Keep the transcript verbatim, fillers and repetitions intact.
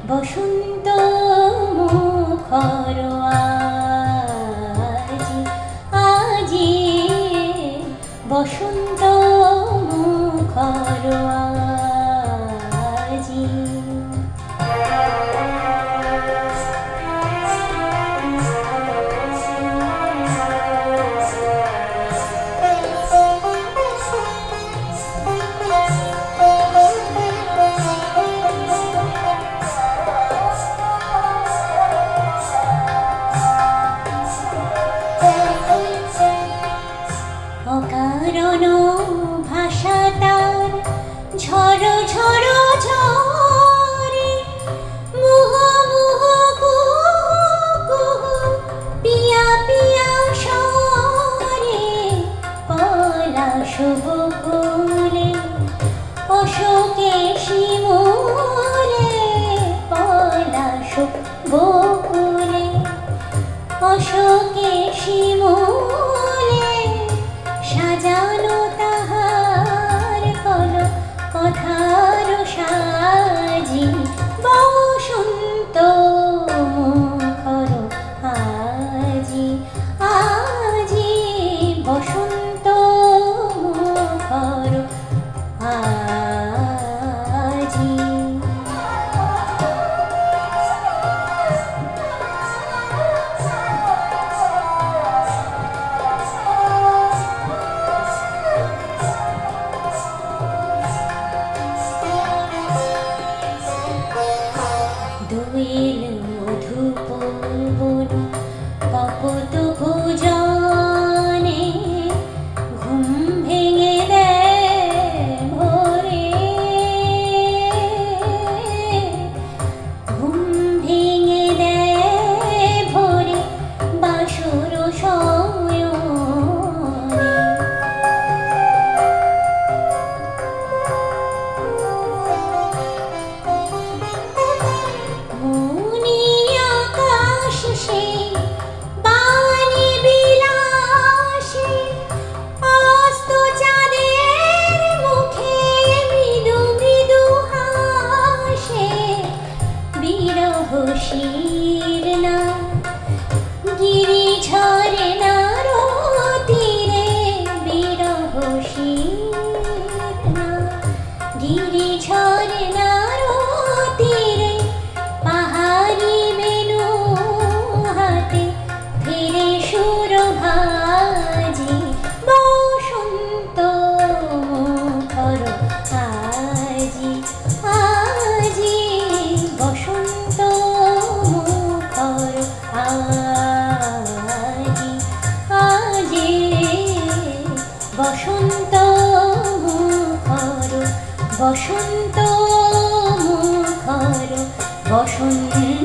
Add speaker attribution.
Speaker 1: বসন্ত মুখর আজি আজি বসন্ত মুখর আজি অকারণ ভাষা তার ঝড় ঝড় ঝরে মুহ মুহ কুহু কুহু পিয়া পিয়া স্বরে পলাশ বকুলে অশোকে শিমুলে পলাশ বকুলে অশোকে শিমুলে সাজানো তাহার কল কথার সাজি বসন্ত মুখর আজি আজি বসন্ত মুখর আজি দুইল মধুপ বন কপত ভুজনে ঘুম ভেঙে দেয় ভোরে ঘুম ভেঙে দেয় ভোরে বাসর শয়নে শিরনা গিরি ঝরে নার তীরে বিরহ শিরনা গিরি ঝরে নার তীরে পাহাড়ি বেনু হাতে ফিরে সুর ভাজি বসন্ত মুখর আজি আজি বসন্ত আজি আজি বসন্ত মুখর বসন্ত মুখর বসন্ত